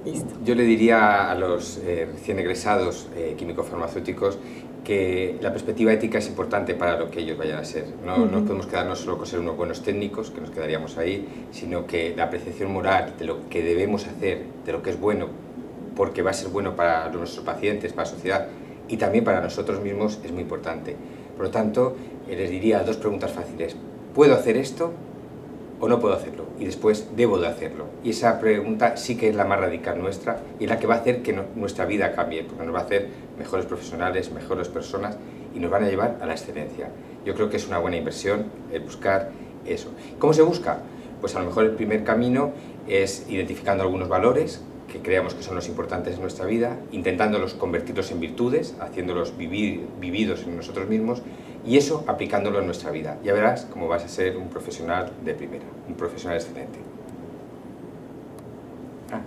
Listo. Yo le diría a los recién egresados químico-farmacéuticos que la perspectiva ética es importante para lo que ellos vayan a ser. No podemos quedarnos solo con ser unos buenos técnicos, que nos quedaríamos ahí, sino que la apreciación moral de lo que debemos hacer, de lo que es bueno, porque va a ser bueno para nuestros pacientes, para la sociedad y también para nosotros mismos, es muy importante. Por lo tanto, les diría dos preguntas fáciles. ¿Puedo hacer esto o no puedo hacerlo? Y después, ¿debo de hacerlo? Y esa pregunta sí que es la más radical nuestra y la que va a hacer que nuestra vida cambie, porque nos va a hacer mejores profesionales, mejores personas y nos van a llevar a la excelencia. Yo creo que es una buena inversión el buscar eso. ¿Cómo se busca? Pues a lo mejor el primer camino es identificando algunos valores que creamos que son los importantes en nuestra vida, intentándolos convertirlos en virtudes, haciéndolos vividos en nosotros mismos y eso aplicándolo en nuestra vida. Ya verás cómo vas a ser un profesional de primera, un profesional excelente.